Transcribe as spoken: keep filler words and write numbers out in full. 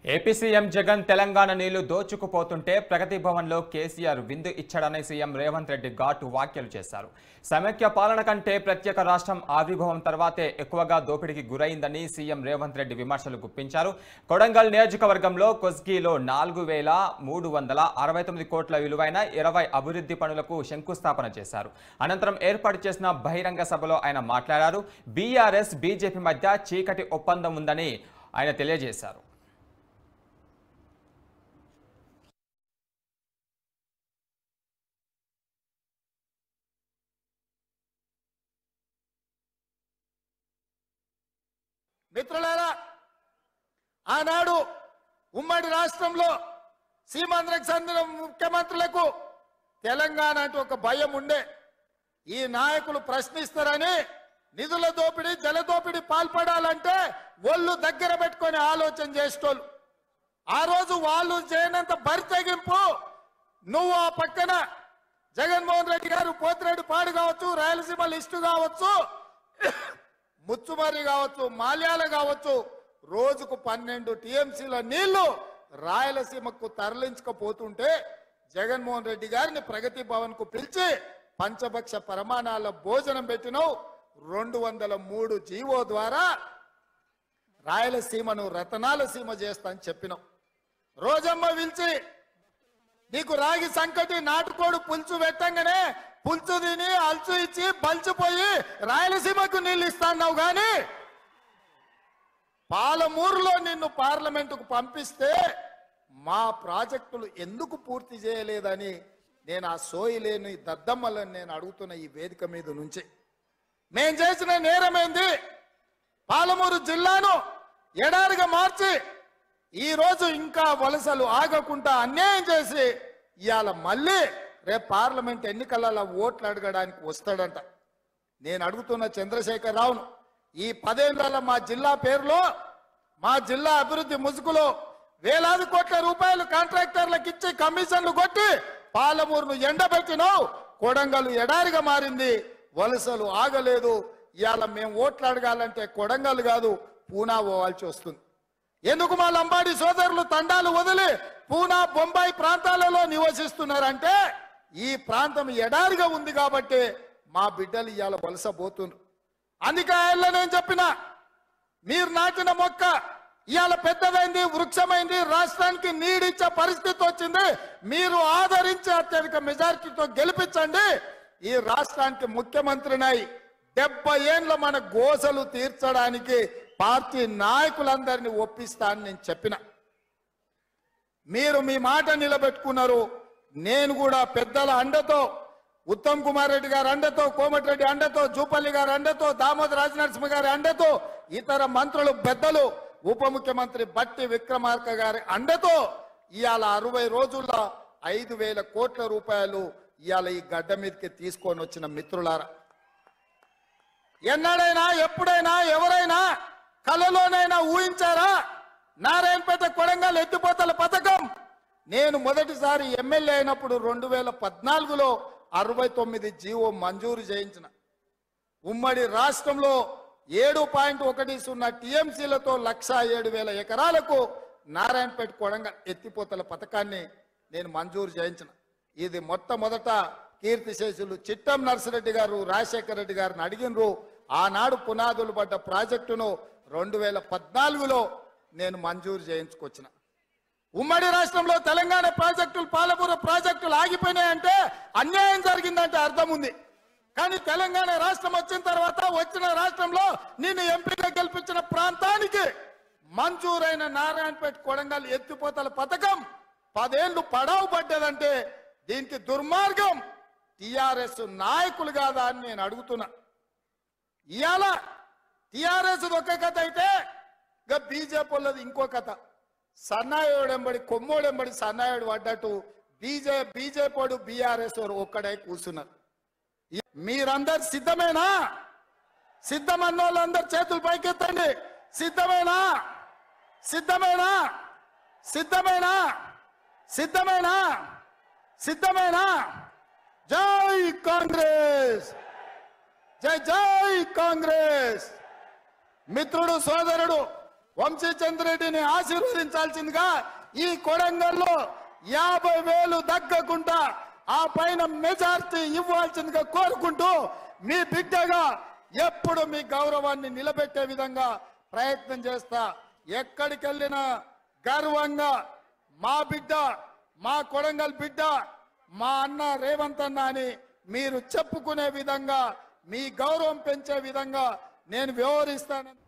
AP CM Jagan Telangana నీళ్లు దోచుకుపోతుంటే ప్రగతి భవన్లో కేసీఆర్ విందు ఇచ్చాడని సీఎం రేవంత్ రెడ్డి ఘాటు వ్యాఖ్యలు చేశారు. సమైక్య పాలన కంటే ప్రత్యేక రాష్ట్రం ఆవిర్భావం తర్వాతే ఎక్కువగా దోపిడీకి గురైందని సీఎం రేవంత్ రెడ్డి విమర్శలు గుప్పించారు. కొడంగల్ నియోజకవర్గంలో కొస్గిలో నాలుగు వేల మూడు వందల అరవై తొమ్మిది కోట్ల విలువైన ఇరవై అభివృద్ధి పనులకు శంకుస్థాపన చేశారు. అనంతరం ఏర్పాటు చేసిన బహిరంగ సభలో ఆయన మాట్లాడారు. బీఆర్ఎస్ బీజేపీ మధ్య చీకటి ఒప్పందం ఉందని ఆయన తెలియజేశారు. మిత్రులారా, ఆనాడు ఉమ్మడి రాష్ట్రంలో సీమాంధ్రకు చెందిన ముఖ్యమంత్రులకు తెలంగాణ అంటే ఒక భయం ఉండే. ఈ నాయకులు ప్రశ్నిస్తారని నిధుల దోపిడీ జల దోపిడీ పాల్పడాలంటే ఒళ్ళు దగ్గర పెట్టుకొని ఆలోచన చేసేటోళ్ళు. ఆ రోజు వాళ్ళు చేయనంత బరితెగింపు నువ్వు ఆ పక్కన జగన్మోహన్ రెడ్డి గారు పోతిరెడ్డి పాడు కావచ్చు, రాయలసీమ లిస్టు కావచ్చు, ముచ్చుమరి కావచ్చు, మాల్యాల కావచ్చు, రోజుకు పన్నెండు టీఎంసీల నీళ్లు రాయలసీమకు తరలించకపోతుంటే జగన్మోహన్ రెడ్డి గారిని ప్రగతి భవన్ కు పిలిచి పంచభక్ష ప్రమాణాల భోజనం పెట్టినవు. రెండు వందల మూడు జీవో ద్వారా రాయలసీమను రతనాల సీమ చేస్తా అని చెప్పినావు. రోజమ్మ పిలిచి నీకు రాగి సంకటి నాటుకోడు పులుసు పెట్టంగానే పులుసు తిని అల్చు ఇచ్చి బలిచిపోయి రాయలసీమకు నీళ్ళు ఇస్తాన్నావు. కానీ పాలమూరులో నిన్ను పార్లమెంటుకు పంపిస్తే మా ప్రాజెక్టులు ఎందుకు పూర్తి చేయలేదని నేను ఆ సోయి లేని దద్దమ్మలను నేను అడుగుతున్న ఈ వేదిక మీద నుంచి. మేం చేసిన నేరమేంది? పాలమూరు జిల్లాను ఎడారిగా మార్చి ఈ రోజు ఇంకా వలసలు ఆగకుండా అన్యాయం చేసి ఇవాళ మళ్ళీ రేపు పార్లమెంట్ ఎన్నికలలో ఓట్లు అడగడానికి వస్తాడంట. నేను అడుగుతున్న చంద్రశేఖర్ రావును, ఈ పదేళ్ల మా జిల్లా పేరులో మా జిల్లా అభివృద్ధి ముసుగులో వేలాది కోట్ల రూపాయలు కాంట్రాక్టర్లకు ఇచ్చి కమిషన్లు కొట్టి పాలమూరును ఎండబెట్టినావు. కొడంగల్ ఎడారిగా మారింది, వలసలు ఆగలేదు. ఇవాళ మేము ఓట్లు అడగాలంటే కొడంగల్ కాదు పూనా పోవాల్సి వస్తుంది. ఎందుకు మా లంబాడి సోదరులు తండాలు వదిలి పూనా బొంబాయి ప్రాంతాలలో నివసిస్తున్నారంటే ఈ ప్రాంతం ఎడారిగా ఉంది కాబట్టి మా బిడ్డలు ఇవాళ వలస పోతున్నారు. అందుకే ఆయన నేను చెప్పిన మీరు నాటిన మొక్క ఇవాళ పెద్దదైంది, వృక్షమైంది, రాష్ట్రానికి నీడిచ్చే పరిస్థితి వచ్చింది. మీరు ఆదరించి అత్యధిక మెజారిటీతో గెలిపించండి. ఈ రాష్ట్రానికి ముఖ్యమంత్రినై డెబ్బై ఏళ్ళ మన గోసలు తీర్చడానికి పార్టీ నాయకులందరినీ ఒప్పిస్తా అని నేను చెప్పిన. మీరు మీ మాట నిలబెట్టుకున్నారు. నేను కూడా పెద్దల అండతో, ఉత్తమ్ కుమార్ రెడ్డి గారి అండతో, కోమటిరెడ్డి అండతో, జూపల్లి గారి అండతో, దామోదర్ రాజనరసింహ గారి అండతో, ఇతర మంత్రులు పెద్దలు, ఉప ముఖ్యమంత్రి బట్టి విక్రమార్క గారి అండతో ఇవాళ అరవై రోజుల్లో ఐదు వేల కోట్ల రూపాయలు ఇవాళ ఈ గడ్డ మీదకి తీసుకొని వచ్చిన మిత్రులారా, ఎన్నడైనా ఎప్పుడైనా ఎవరైనా కలలోనైనా ఊహించారా నారాయణపేట కొడంగల్ ఎత్తిపోతల పథకం? నేను మొదటిసారి ఎమ్మెల్యే అయినప్పుడు రెండు వేల పద్నాలుగులో అరవై తొమ్మిది జీవో మంజూరు చేయించిన. ఉమ్మడి రాష్ట్రంలో ఏడు పాయింట్ ఒకటి సున్నా టీఎంసీలతో లక్ష ఏడు వేల ఎకరాలకు నారాయణపేట కొడంగల్ ఎత్తిపోతల పథకాన్ని నేను మంజూరు చేయించిన. ఇది మొట్టమొదట కీర్తిశేషులు చిట్టం నర్సిరెడ్డి గారు రాజశేఖర రెడ్డి గారిని అడిగినరు. ఆనాడు పునాదులు పడ్డ ప్రాజెక్టును రెండు వేల పద్నాలుగులో నేను మంజూరు చేయించుకొచ్చిన. ఉమ్మడి రాష్ట్రంలో తెలంగాణ ప్రాజెక్టులు, పాలమూరు ప్రాజెక్టులు ఆగిపోయినాయంటే అన్యాయం జరిగిందంటే అర్థం ఉంది. కానీ తెలంగాణ రాష్ట్రం వచ్చిన తర్వాత వచ్చిన రాష్ట్రంలో నిన్ను ఎంపీగా గెలిపించిన ప్రాంతానికి మంజూరైన నారాయణపేట కొడంగల్ ఎత్తిపోతల పథకం పదేళ్లు పడావు పడ్డదంటే దీనికి దుర్మార్గం టిఆర్ఎస్ నాయకులు కాదా అని నేను అడుగుతున్నా. ఇవాళ టిఆర్ఎస్ ఒక కథ అయితే ఇక బీజేపీ వాళ్ళది ఇంకో కథ. సన్నాయుడెంబడి కొమ్మోడెంబడి సన్నాయుడు పడ్డట్టు బీజే బీజేపీ బీఆర్ఎస్ ఒక్కడే కూర్చున్నారు. మీరందరు సిద్ధమేనా? సిద్ధమన్న వాళ్ళందరూ చేతులు పైకెత్తండి. సిద్ధమేనా? సిద్ధమేనా? సిద్ధమేనా? సిద్ధమేనా? సిద్ధమేనా? జై కాంగ్రెస్, జై జై కాంగ్రెస్. మిత్రుడు సోదరుడు వంశీచంద్ర రెడ్డిని ఆశీర్వదించాల్సిందిగా ఈ కొడంగల్లో యాభై వేలు దగ్గకుండా ఆ పైన మెజార్టీ ఇవ్వాల్సిందిగా కోరుకుంటూ మీ బిడ్డగా ఎప్పుడు మీ గౌరవాన్ని నిలబెట్టే విధంగా ప్రయత్నం చేస్తా. ఎక్కడికి వెళ్ళినా గర్వంగా మా బిడ్డ, మా కొడంగల్ బిడ్డ, మా అన్న రేవంత్ అన్న అని మీరు చెప్పుకునే విధంగా, మీ గౌరవం పెంచే విధంగా నేను వ్యవహరిస్తాను.